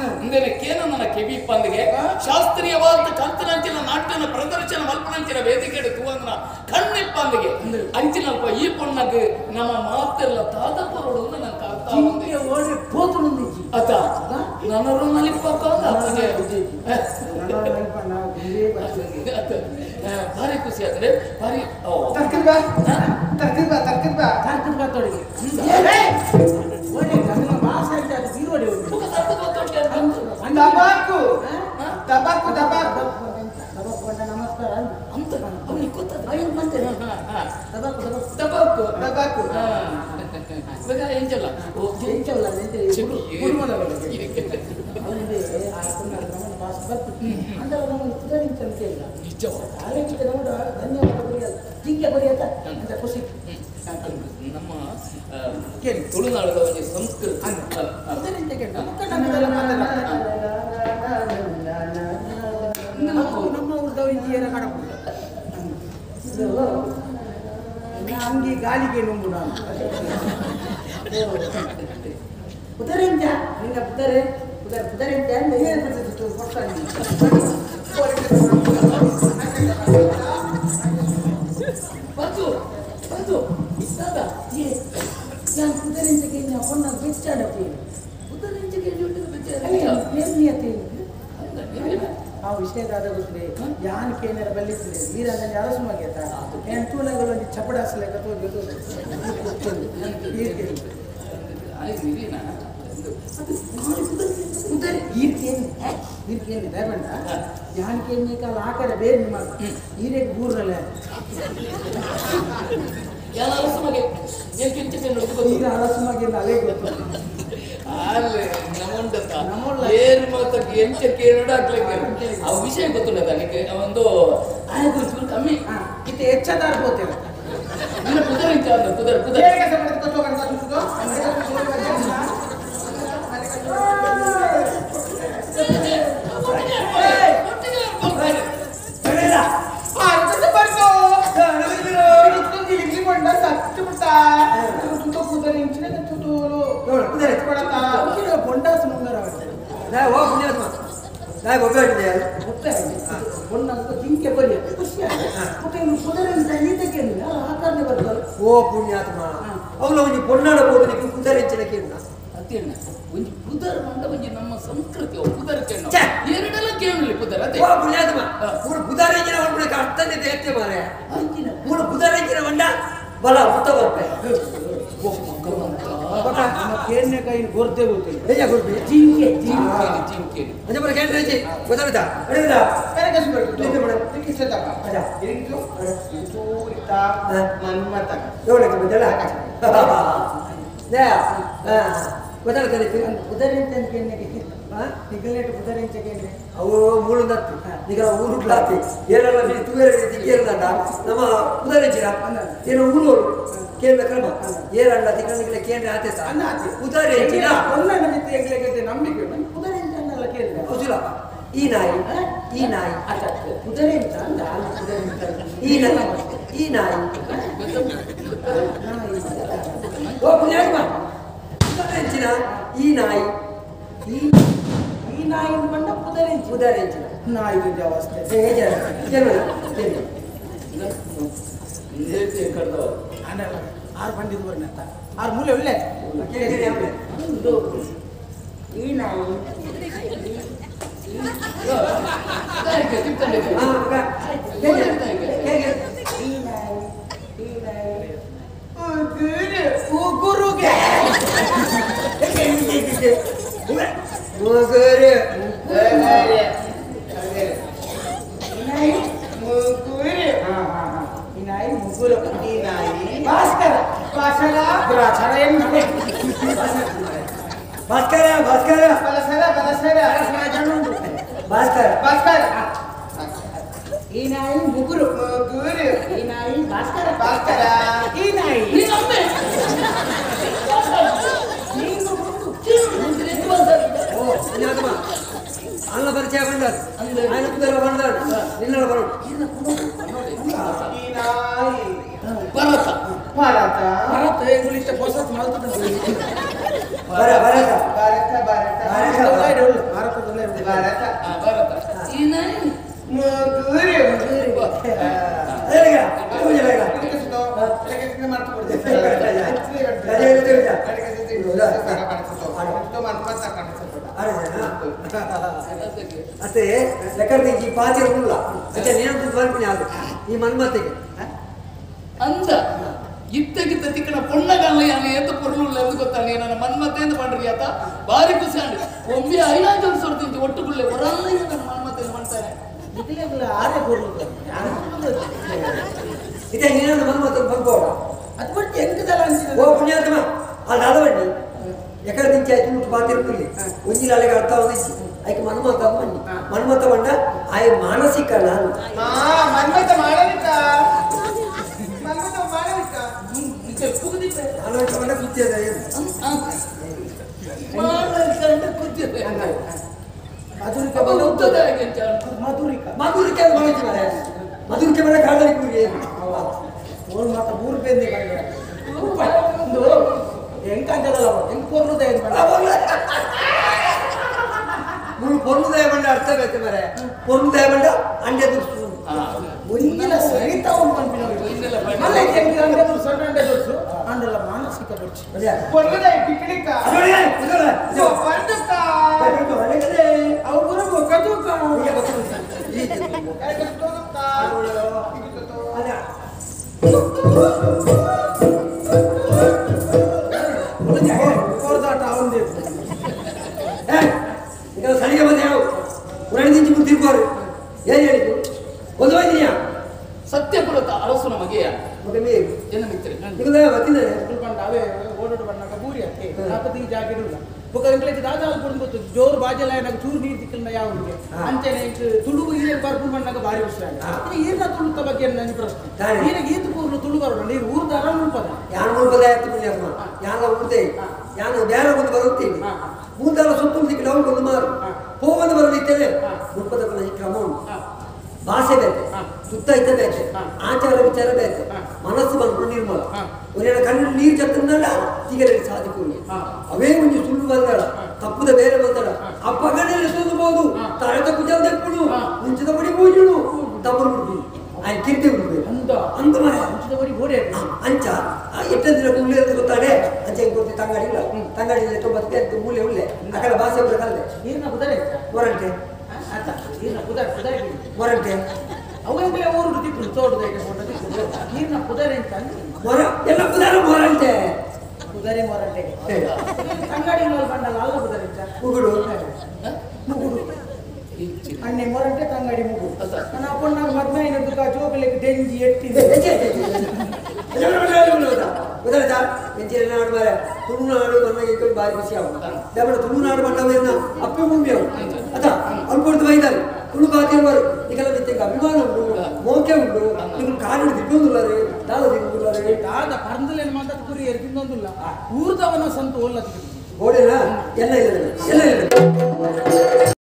ಇಂದನೆ ಕೇನ ನನ್ನ ಕೆವಿ ಪಂದಿಗೆ ಶಾಸ್ತ್ರೀಯವಾದ ಕಲ್ತನಂಚಿನ ನಾಟ್ಯನ ಪ್ರದರ್ಶನ ಮಲ್ಪನಂಚಿನ ವೇದಿಕೆ ತೂವಂಗನ ಕಣ್ಣಿಪ್ಪಂದಿಗೆ ಅಂಚಿನಲ್ಪ ಈ ಪೊಣ್ಣಗೆ ನಮ್ಮ ಮಾತೆಲ್ಲ ತಾತಪರೋಡು ನನ್ನ ಕರ್ತ ಅದ ನನ್ನ ನಲಿಪಕ್ಕ ಭಾರಿ ಖುಷಿ ಆದ್ರೆ ಭಾರಿ ನಮಸ್ಕಾರ ಅಂತ ಅವನಿಗೆ ಗೊತ್ತಾದ ಎಂಚಲ್ಲ ನಮ್ಮ ತುಳುನಾಡದ ಒಂದು ಸಂಸ್ಕೃತಿ ನಮ್ಮ ಊರ್ದವರಿಗೆ ಹಂಗೆ ಗಾಳಿಗೆ ನುಂಗು ನಾನು ಪುದರೆಂಜ ನಿನ್ನ ಪುದರೆಂಜ ನಾನು ಪುದರೆಂಜಗೆ ಹೊನ್ನ ಬೆಚ್ಚಾಡತ್ತೆ ಪುದರೆಂಜಗೆ ಆ ವಿಷಯದಾದ ಗೊತ್ತೇ ಯಾನ್ ಕೇನರ ಬಲ್ಲಿಸಲೇ ವೀರನ ಅರಸುಮಾಗೇತ ಏನ್ ತೂಲಗಳು ಒಂದು ಚಪಡಾಸಲೆ ಕತ್ತೋದು ಈರ್ಕೇನು ದಯಬಂಡ ಯಾನ್ ಕೇನೆ ಕಾಲ ಆಕರ ಬೇರೆ ನಿಮ್ಮ ಈರೇ ಗೂರ್ರಲ್ಲ ಈಗ ಅರಸುಮಾಗೆ ಅಲೆ ಗೊತ್ತು ಆ ವಿಷಯ ಗೊತ್ತಿಲ್ಲ ನನಗೆ ಒಂದು ಕಮ್ಮಿ ಇದು ಹೆಚ್ಚದಾರ ಹೋಗ್ತೇವೆ ಜಿಂಕೆ ಬರೀ ಓ ಪುಣ್ಯಾತ್ಮ ಅವಳು ಒಂದು ಪೊನ್ನಾಡ ಹೋಗಲಿಕ್ಕೆ ಕುದರೆಂಚಿನಕ್ಕೆ ಅತ್ತೇನ ಒಂದು ಕುದರ್ ಮಂಡ ಒಂದು ನಮ್ಮ ಸಂಸ್ಕೃತಿ ಕುದರ್ ಕೇಳ ಎರಡೆಲ್ಲ ಕೇಳಲಿ ಕುದರ್ ಅದೇ ಓ ಪುಣ್ಯಾತ್ಮ ಮೂರು ಕುದರೆಂಚಿನ ಹೊಂಡ ಅರ್ಥನೇ ದೇಹಕ್ಕೆ ಮಾರೆ ಮೂರು ಕುದರೆಂಚಿನ ಹೊಂಡ ಬಲ ಮುತ್ತ ಬರ್ತಾರೆ ಕೇರ್ನೆ ಕೈ ಗೊರ್ದೆ ಹೋಗ್ತೇವೆ ಹೇಗೆ ಗೊರ್ಬಿ ಜಿಂಕೆ ಜಿಂಕೆ ಅದೇ ಬರ ಕೇಂದ್ರ ರೇಜಿ ಗೊತ್ತಾಗುತ್ತಾ ಅಡಿದ ಕರೆಕಸ್ ಬರ್ತು ನಿಂತೆ ಬಿಡು ನಿಂಗೆ ಸೆಟಪ್ಪ ಅದ ಇಂಟು ಸೂರಿತ ಮನ್ಮತ ನೋಡಕ್ಕೆ ಬಂದಲ್ಲ ದೇ ಗೊತ್ತಾಗುತ್ತದೆ ಉದರಿಂತ ಕೇರ್ನೆ ನಿಗಲೇಟ್ ಉದರಿಂತ ಕೇರ್ನೆ ಅವು ಮೂಳುಂದತ್ತು ಈಗ ಊರು ಕ್ಲಾತಿ ಏನೆಲ್ಲ ತೂವೇರ ದಿಕ್ಕೇರದಂಡ ನಮ್ಮ ಉದರಿಂಚಿನ ಏನು ಊರು ಕೇಂದ್ರ ಕ್ರಮ ಏರಲ್ಲ ತಿಂಗಳಿಗೆ ಕೇಂದ್ರ ಆತೇತ ಉದರಿಂಚಿನ ಒಳ್ಳೆ ನಮಿತಿ ಎಂಗ್ಲೆಗೆ ನಂಬಿಕೆ ಉದರಿಂತ ಅನ್ನಲ್ಲ ಕೇಳಿದ ಹೌದಿಲ್ಲ ಈ ನಾಯಿ ಉದರಿಂತ ಅಂದ ಈ ನಾಯಿ ಓ ಪುಣ್ಯಾತ್ಮ ಉದರಿಂಚಿನ ಈ ನಾಯಿ ಈ ನಾಯಿ ಬಂದ ಉದರಿಂಚಿನ ನಾಯಿದು ಅವಸ್ಥೆ ಆರು ಬಂದಿದ್ದು ಬರ್ನತ್ತ ಆರು ಮೂಲೆ ಒಳ್ಳೆ ಈ ನಾಯಿ ಗುರುಗೆ ಭಾಸ್ಕರ ಈ ನಾಯಿ ಮುಗುರು ಈ ನಾಯಿ ಭಾಸ್ಕರ ಈ ನಾಯಿ ಅಲ್ಲ ಪರಿಚಯ ಬಂದಾರು ಬಂದಾರು ನಿನ್ನ ಬರೋದು ಭಾರತ ಇಂಗ್ಲಿಷ್ ಹೊಸ ಭಾರತ ಭಾರತ ಅತ್ತೆ ಲೆಕ್ಕದ ಈ ಪಾತಿ ಇರಲಿಲ್ಲ ಅಚ್ಚ ನೇನಂತ ಬರ್ತೀನಿ ಅದು ಈ ಮನ್ಮತೆಗೆ ಅಂದ ಇತ್ತಗಿತ್ತ ತಿಕ್ಕನ ಪೊಣ್ಣಗಲ್ಲ ಯಾನೆ ಏತ ಪೊರ್ಲುಲ್ಲ ಎಂದು ಗೊತ್ತಾನೆ ನನ್ನ ಮನ್ಮತೆ ಎಂದು ಮಾಡ್ರಿ ಆತ ಬಾರಿ ಖುಷಿ ಅಂಡಿ ಒಮ್ಮೆ 5 ವರ್ಷ ಹೊರತಿಂತಿ ಒಟ್ಟುಗುಳ್ಳೆ ಹೊರಲ್ಲ ನನ್ನ ಮನ್ಮತೆ ಮಾಡ್ತಾರೆ ಆರೆ ಪೊರ್ಲು ಇದೇ ನೀನೊಂದು ಮನ್ಮತ ಬಂದ್ಬೋಡ ಅದು ಬಿಟ್ಟು ಎಂಕದಲ್ಲ ಅನ್ಸಿದೆ ಓ ಪುಣ್ಯಾತ್ಮ ಅಲ್ಲಿ ಆದವಣ್ಣಿ ಎಕಡೆ ನಿಂಚೆ ಆಯ್ತು ಮುಟ್ಟು ಪಾತಿರ್ತಿರ್ಲಿ ಒಂಜಿನ ಅಲೆಗೆ ಅರ್ಥ ಒಂದಿಸಿ ಆಯ್ಕೆ ಮನ್ಮತ ಬನ್ನಿ ಮನ್ಮತ ಬಂಡ ಆಯ್ ಮಾನಸಿಕ ನಾನು ಮನ್ಮತ ಮಾಡಲಿಕ್ಕ ಮನ್ಮತ ಮಾಡಲಿಕ್ಕ ಪುಗುದಿದ್ದೆ ಆಲೋಚನೆ ಬಂಡ ಕೂತಿಯದ ಏನು ಕೂತಿದೆ ಮಧುರಿಕ ಉದ್ದದ ಮಧುರಿಕ ಮಧುರಿಕೆ ಅದು ಮಾಡಿಸಿ ಮಾರೆ ಮಧುರಿಕೆ ಬಂದ ಕಾಡಲಿ ಕೂಡಿ ಓಲ್ ಮಾತ 3 ರೂಪಾಯಿ ಒಂದು ಎಂಕಂತದಲ್ಲ ಹೆಂಗ್ ಪೊರ್ಲುದೆ ಮೂರು ಪೊರ್ಲುದಯ ಬಂಡ ಅರ್ಥ ಬೇಕು ಮರೆ ಪೊರ್ಲುದಯ ಬಂಡ ಅಂಡೆ ದುರ್ಸು ಒಂದಿನ ಸಹಿತ ಮಲ್ಲ ಹೆಂಗೆ ಅಂಡೆ ದುರ್ಸು ಅಂಡೆ ದುರ್ಸು ಅಂಡಲ್ಲ ಮಾನಸಿಕ ಬಡ್ಚಿ ಪೊರ್ಲುದೆ ಟಿಕಿಡಿಕ ಅವ್ರು ಬರಬೇಕು ಕದುಕ ಕೊರ್ದಾಟ ಅವಂದೇ ಈಗ ಸಲಿಗೆ ಬಂದೆ ನಾವು ಉರಣಿದಿಂಚಿ ಮುತ್ತಿರ್ಕೋರು ಏನು ಹೇಳಿದ್ದು ಒಂದು ಹೋಯ್ತೀನಿಯಾ ಸತ್ಯಪುರದ ಅರಸನ ಮಗೆಯ ಮತ್ತೆ ಮೀರು ಏನ ಮಿತ್ರೆ ನಿಗದ ಬತ್ತಿದ್ದಾರೆ ಬಂದ ಅವೇ ಓಡೋಡು ಬಂದಾಗ ಬೂರಿ ಅತ್ತೆ ನಾಪತಿ ಜಾಗಿರಲ್ಲ ಬೊಕ ಇಂಗ್ಲಿಷ್ ದಾದಾಲ್ ಕೊಡು ಗೊತ್ತು ಜೋರ್ ಬಾಜಲ ನನಗೆ ಚೂರು ನೀರು ದಿಕ್ಕಲ್ಲ ಯಾವನಿಗೆ ಅಂಚೆನೆ ತುಳುಗು ಇಲ್ಲಿ ಬರ್ಪುಂಡು ಬಂದಾಗ ಭಾರಿ ವಿಷಯ ಈರ್ನ ತುಳುತ್ತ ಬಗ್ಗೆ ನನ್ನ ಪ್ರಶ್ನೆ ಈಗ ಈತು ಪೂರ್ಣ ತುಳು ಬರೋಣ ನೀರು ಊರ್ದ ಅರ ಉಳ್ಪದ ಯಾರು ಉಳ್ಪದ ಆಯ್ತು ಪುಣ್ಯಮ್ಮ ಯಾನ ಉಳ್ದೆ ಯಾನು ಬೇರೆ ಒಂದು ಬರುತ್ತೀನಿ ಮೂರ್ದಾಲ ಸುತ್ತು ದಿಕ್ಕಿನ ಅವ್ರು ಒಂದು ಮಾರು ಹೋಗಂದು ಬರೋದಿತ್ತೇನೆ ಉಳ್ಪದ ಕ್ರಮ ಉಂಟು ಭಾಷೆ ಬೇಕು ಸುತ್ತ ಇದ್ದ ಬೇಕು ಆಚಾರ ವಿಚಾರ ಬೇಕು ಮನಸ್ಸು ಬಂದು ನಿರ್ಮಲ ಒಂದೇನ ಕಣ್ಣು ನೀರು ಚತ್ತನಲ್ಲ ತಿಗರಲ್ಲಿ ಸಾಧಿಕೊಳ್ಳಿ ಅವೇ ಒಂದು ಸುಳ್ಳು ಬಂದಳ ತಪ್ಪದ ಬೇರೆ ಬಂದಳ ಆ ಪಗಡೆಯಲ್ಲಿ ಸೋದಬಹುದು ತಾಳದ ಕುಜಲ್ ತೆಪ್ಪುಡು ಮುಂಚಿದ ಬಡಿ ಪೂಜುಡು ತಪ್ಪರು ಬಿಡ್ತೀನಿ ಆಯ್ತು ಕಿರ್ತಿ ಬಿಡ್ಬೇಕು ಅಂತ ಮನೆ ಮುಂಚಿದ ಬಡಿ ಗೋಡೆ ಅಂಚ ಎಟ್ಟಂದಿನ ಮೂಲೆ ಗೊತ್ತಾಡೆ ಅಂಚೆ ಗೊತ್ತಿ ತಂಗಾಡಿ ಇಲ್ಲ ತಂಗಾಡಿ 90 ಮೂಲೆ ಉಳ್ಳೆ ಆ ಕಡೆ ಭಾಷೆ ಕಲ್ದೆ ನೀರಿನ ಕುದರೆ ಮೊರಂಟೆ ಆತ ನೀರಿನ ಕುದರೆ ಮೊರಂಟೆ ಅವಂಗಲೇ ಊರು ತಿಪ್ಪು ತೋಟದಾಗೆ ಹೊಂಟದಿತ್ತು ನೀರಿನ ಕುದರೆ ಅಂತ ಮೊರ ಎಲ್ಲ ಕುದಾರ ಮೊರಂಟೆ ಕುದರೆ ಮೊರಟೆಗೆ ತಂಗಾಡಿನಲ್ಲಿ ಬಂಡಲ್ಲ ಅಲ್ಲ ಕುದರೆ ಮುಗುಡು ಮುಗುಡು ಅಣ್ಣೆ ಮೊರಟೆ ತಂಗಾಡಿ ಮುಗುಡು ನನ್ನ ಅಪ್ಪಣ್ಣಾಗ ಮದ್ಮೈ ನಡುಕ ಜೋಗಲಿಕ್ಕೆ ಡೆಂಜಿ ಎಟ್ಟಿದೆ ಗೊತ್ತಾಯ್ತಾ ಎಂಚಿನ ನಾಡು ಮಾರೆ ತುಳುನಾಡು ಬಣ್ಣ ಬಾರಿ ಖುಷಿ ಆಗುತ್ತೆ ತುಳುನಾಡು ಬಣ್ಣ ಅಪ್ಪೆ ಭೂಮಿ ಅವರು ಅದ ಅಲ್ಪಡ್ದು ಬೈದಾರೆ ತುಳು ಬಾತಿರುವರು ಈಗೆಲ್ಲ ಬಿತ್ತಿಗೆ ಅಭಿಮಾನ ಉಂಟು ಮೋಕೆ ಉಂಟು ನೀವು ಕಾಡು ದಿಟ್ಟೊಂದುಲ್ಲರೆ ದಾದ ದಿಟ್ಟುಲ್ಲರೆ ದಾದ ಪರಂದಲೇನು ಮಾತಾಡ ಕುರಿ ಎರ್ದಿಂದೊಂದಿಲ್ಲ ಊರ್ದವನ ಸಂತು ಒಲ್ಲ ಗೋಡೆನ ಎಲ್ಲ ಇಲ್ಲ